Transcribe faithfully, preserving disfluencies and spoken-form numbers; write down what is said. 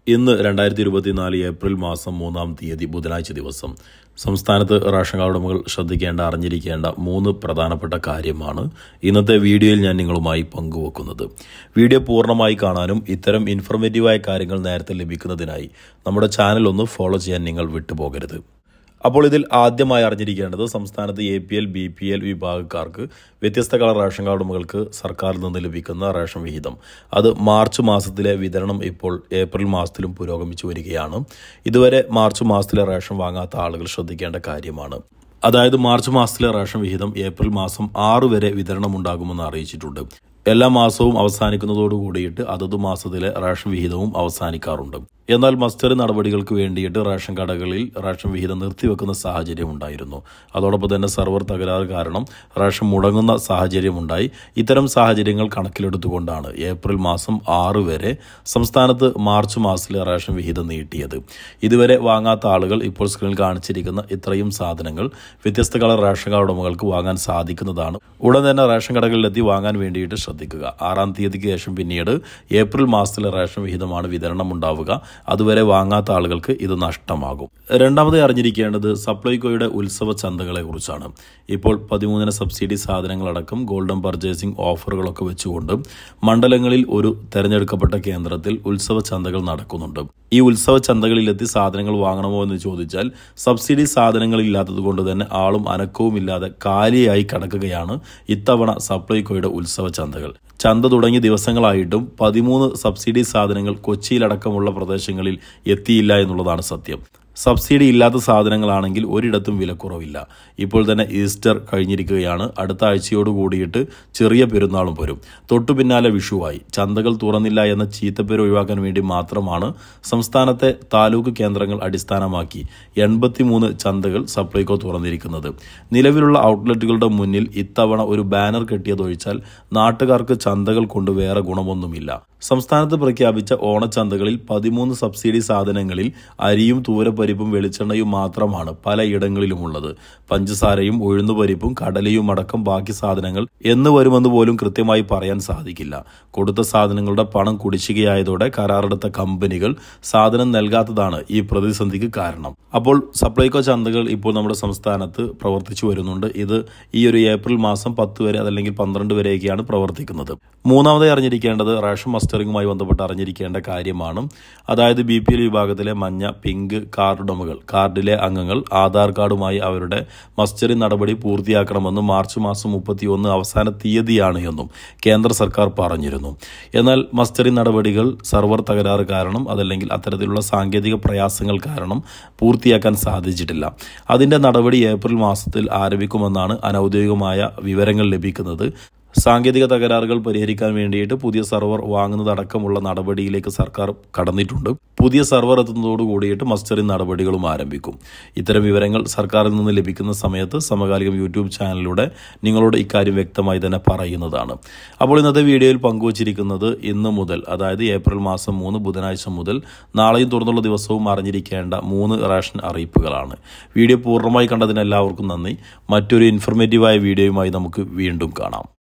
ഇന്ന് രണ്ടായിരത്തി ഇരുപത്തിനാല് ഏപ്രിൽ മാസം മൂന്നാം തീയതി ബുധനാഴ്ച ദിവസം സംസ്ഥാനത്ത് റേഷൻ കാർഡ് ഉടമകൾ ശ്രദ്ധിക്കേണ്ട അറിഞ്ഞിരിക്കേണ്ട മൂന്ന് പ്രധാനപ്പെട്ട കാര്യമാണ് ഇന്നത്തെ വീഡിയോയിൽ ഞാൻ നിങ്ങളുമായി പങ്കുവെക്കുന്നത്. വീഡിയോ പൂർണ്ണമായി കാണാനും ഇത്തരം ഇൻഫോർമേറ്റീവായ കാര്യങ്ങൾ നേരത്തെ ലഭിക്കുന്നതിനായി നമ്മുടെ ചാനൽ ഒന്ന് ഫോളോ ചെയ്യാൻ നിങ്ങൾ വിട്ടുപോകരുത്. അപ്പോൾ ഇതിൽ ആദ്യമായി അറിഞ്ഞിരിക്കേണ്ടത് സംസ്ഥാനത്ത് A P L B P L വിഭാഗക്കാർക്ക് വ്യത്യസ്ത കളർ റേഷൻ കാർഡ് ഉടമകൾക്ക് സർക്കാരിൽ നിന്ന് ലഭിക്കുന്ന റേഷൻ വിഹിതം അത് മാർച്ച് മാസത്തിലെ വിതരണം ഇപ്പോൾ ഏപ്രിൽ മാസത്തിലും പുരോഗമിച്ചു വരികയാണ്. ഇതുവരെ മാർച്ച് മാസത്തിലെ റേഷൻ വാങ്ങാത്ത ആളുകൾ ശ്രദ്ധിക്കേണ്ട കാര്യമാണ്. അതായത് മാർച്ച് മാസത്തിലെ റേഷൻ വിഹിതം ഏപ്രിൽ മാസം ആറ് വരെ വിതരണം ഉണ്ടാകുമെന്ന് അറിയിച്ചിട്ടുണ്ട്. എല്ലാ മാസവും അവസാനിക്കുന്നതോടു കൂടിയിട്ട് അതത് മാസത്തിലെ റേഷൻ വിഹിതവും അവസാനിക്കാറുണ്ട്. എന്നാൽ മസ്റ്ററി നടപടികൾക്ക് വേണ്ടിയിട്ട് റേഷൻ കടകളിൽ റേഷൻ വിഹിതം നിർത്തിവെക്കുന്ന സാഹചര്യം ഉണ്ടായിരുന്നു. അതോടൊപ്പം തന്നെ സെർവർ തകരാറ് കാരണം റേഷൻ മുടങ്ങുന്ന സാഹചര്യമുണ്ടായി. ഇത്തരം സാഹചര്യങ്ങൾ കണക്കിലെടുത്തുകൊണ്ടാണ് ഏപ്രിൽ മാസം ആറ് വരെ സംസ്ഥാനത്ത് മാർച്ച് മാസത്തിലെ റേഷൻ വിഹിതം നീട്ടിയത്. ഇതുവരെ വാങ്ങാത്ത ആളുകൾ ഇപ്പോൾ സ്ക്രീനിൽ കാണിച്ചിരിക്കുന്ന ഇത്രയും സാധനങ്ങൾ വ്യത്യസ്ത കളർ റേഷൻ കാർഡ് ഉടമകൾക്ക് വാങ്ങാൻ സാധിക്കുന്നതാണ്. ഉടൻ തന്നെ റേഷൻ കടകളിലെത്തി വാങ്ങാൻ വേണ്ടിയിട്ട് ശ്രദ്ധിക്കുക. ആറാം തീയതിക്ക് ശേഷം പിന്നീട് ഏപ്രിൽ മാസത്തിലെ റേഷൻ വിഹിതമാണ് വിതരണം ഉണ്ടാവുക. അതുവരെ വാങ്ങാത്ത ആളുകൾക്ക് ഇത് നഷ്ടമാകും. രണ്ടാമതായി അറിഞ്ഞിരിക്കേണ്ടത് സപ്ലൈകോയുടെ ഉത്സവ ചന്തകളെ കുറിച്ചാണ്. ഇപ്പോൾ പതിമൂന്നിന് സബ്സിഡി സാധനങ്ങളടക്കം ഗോൾഡൻ പർച്ചേസിംഗ് ഓഫറുകളൊക്കെ വെച്ചുകൊണ്ട് മണ്ഡലങ്ങളിൽ ഒരു തെരഞ്ഞെടുക്കപ്പെട്ട കേന്ദ്രത്തിൽ ഉത്സവ ചന്തകൾ നടക്കുന്നുണ്ട്. ഈ ഉത്സവ ചന്തകളിലെത്തി സാധനങ്ങൾ വാങ്ങണമോ എന്ന് ചോദിച്ചാൽ സബ്സിഡി സാധനങ്ങൾ ഇല്ലാത്തത് കൊണ്ട് തന്നെ ആളും അനക്കവും ഇല്ലാതെ കാലിയായി കിടക്കുകയാണ് ഇത്തവണ സപ്ലൈകോയുടെ ഉത്സവ ചന്തകൾ. ചന്ത തുടങ്ങിയ ദിവസങ്ങളായിട്ടും പതിമൂന്ന് സബ്സിഡി സാധനങ്ങൾ കൊച്ചിയിലടക്കമുള്ള പ്രദേശങ്ങളിൽ എത്തിയില്ല എന്നുള്ളതാണ് സത്യം. സബ്സിഡി ഇല്ലാത്ത സാധനങ്ങളാണെങ്കിൽ ഒരിടത്തും വിലക്കുറവില്ല. ഇപ്പോൾ തന്നെ ഈസ്റ്റർ കഴിഞ്ഞിരിക്കുകയാണ്. അടുത്ത ആഴ്ചയോട് കൂടിയിട്ട് ചെറിയ പെരുന്നാളും വരും. തൊട്ടു പിന്നാലെ വിഷുവായി. ചന്തകൾ തുറന്നില്ല എന്ന ചീത്തപ്പേര് ഒഴിവാക്കാൻ വേണ്ടി മാത്രമാണ് സംസ്ഥാനത്തെ താലൂക്ക് കേന്ദ്രങ്ങൾ അടിസ്ഥാനമാക്കി എൺപത്തിമൂന്ന് ചന്തകൾ സപ്ലൈകോ തുറന്നിരിക്കുന്നത്. നിലവിലുള്ള ഔട്ട്ലെറ്റുകളുടെ മുന്നിൽ ഇത്തവണ ഒരു ബാനർ കെട്ടിയതൊഴിച്ചാൽ നാട്ടുകാർക്ക് ചന്തകൾ കൊണ്ട് വേറെ ഗുണമൊന്നുമില്ല. സംസ്ഥാനത്ത് പ്രഖ്യാപിച്ച ഓണച്ചന്തകളിൽ പതിമൂന്ന് സബ്സിഡി സാധനങ്ങളിൽ അരിയും തൂരപ്പരിപ്പും വെളിച്ചെണ്ണയും മാത്രമാണ് പലയിടങ്ങളിലുമുള്ളത്. പഞ്ചസാരയും ഉഴുന്നുപരിപ്പും കടലയും അടക്കം ബാക്കി സാധനങ്ങൾ എന്ന് വരുമെന്ന് പോലും കൃത്യമായി പറയാൻ സാധിക്കില്ല. കൊടുത്ത സാധനങ്ങളുടെ പണം കുടിശ്ശികയായതോടെ കരാറെടുത്ത കമ്പനികൾ സാധനം നൽകാത്തതാണ് ഈ പ്രതിസന്ധിക്ക് കാരണം. അപ്പോൾ സപ്ലൈകോ ചന്തകൾ ഇപ്പോൾ നമ്മുടെ സംസ്ഥാനത്ത് പ്രവർത്തിച്ചു വരുന്നുണ്ട്. ഇത് ഈ ഒരു ഏപ്രിൽ മാസം പത്ത് വരെ അതല്ലെങ്കിൽ പന്ത്രണ്ട് വരെയൊക്കെയാണ് പ്രവർത്തിക്കുന്നത്. മൂന്നാമതായി അറിഞ്ഞിരിക്കേണ്ടത് റേഷൻ മസ്റ്ററിങ്ങുമായി ബന്ധപ്പെട്ട് അറിഞ്ഞിരിക്കേണ്ട കാര്യമാണ്. അതായത് ബി പി എൽ വിഭാഗത്തിലെ മഞ്ഞ, പിങ്ക് കാർഡ് ഉടമകൾ കാർഡിലെ അംഗങ്ങൾ ആധാർ കാർഡുമായി അവരുടെ മസ്റ്ററിംഗ് നടപടി പൂർത്തിയാക്കണമെന്നും മാർച്ച് മാസം മുപ്പത്തി ഒന്ന് അവസാന തീയതിയാണ് എന്നും കേന്ദ്ര സർക്കാർ പറഞ്ഞിരുന്നു. എന്നാൽ മസ്റ്ററിംഗ് നടപടികൾ സെർവർ തകരാറ് കാരണം അതല്ലെങ്കിൽ അത്തരത്തിലുള്ള സാങ്കേതിക പ്രയാസങ്ങൾ കാരണം പൂർത്തിയാക്കാൻ സാധിച്ചിട്ടില്ല. അതിന്റെ നടപടി ഏപ്രിൽ മാസത്തിൽ ആരംഭിക്കുമെന്നാണ് അനൌദ്യോഗികമായ വിവരങ്ങൾ ലഭിക്കുന്നത്. സാങ്കേതിക തകരാറുകൾ പരിഹരിക്കാൻ വേണ്ടിയിട്ട് പുതിയ സെർവർ വാങ്ങുന്നതടക്കമുള്ള നടപടിയിലേക്ക് സർക്കാർ കടന്നിട്ടുണ്ട്. പുതിയ സെർവർ എത്തുന്നതോട് കൂടിയിട്ട് മസ്റ്ററിംഗ് നടപടികളും ആരംഭിക്കും. ഇത്തരം വിവരങ്ങൾ സർക്കാരിൽ നിന്ന് ലഭിക്കുന്ന സമയത്ത് സമകാലികം യൂട്യൂബ് ചാനലിലൂടെ നിങ്ങളോട് ഇക്കാര്യം വ്യക്തമായി തന്നെ പറയുന്നതാണ്. അപ്പോൾ ഇന്നത്തെ വീഡിയോയിൽ പങ്കുവച്ചിരിക്കുന്നത് ഇന്ന് മുതൽ അതായത് ഏപ്രിൽ മാസം മൂന്ന് ബുധനാഴ്ച മുതൽ നാളെയും തുറന്നുള്ള ദിവസവും അറിഞ്ഞിരിക്കേണ്ട മൂന്ന് റേഷൻ അറിയിപ്പുകളാണ്. വീഡിയോ പൂർണ്ണമായി കണ്ടതിന് എല്ലാവർക്കും നന്ദി. മറ്റൊരു ഇൻഫോർമേറ്റീവായ വീഡിയോയുമായി നമുക്ക് വീണ്ടും കാണാം.